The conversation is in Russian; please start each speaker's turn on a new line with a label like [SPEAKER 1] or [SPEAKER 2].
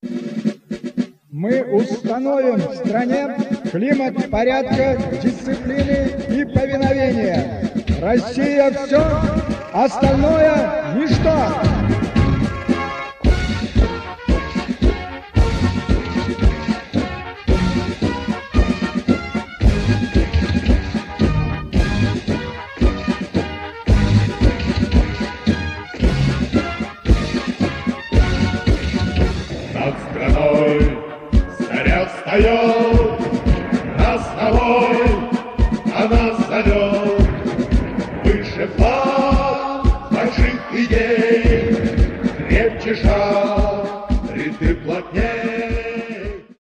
[SPEAKER 1] Мы установим в стране климат порядка, дисциплины и повиновения. Россия все, остальное ничто.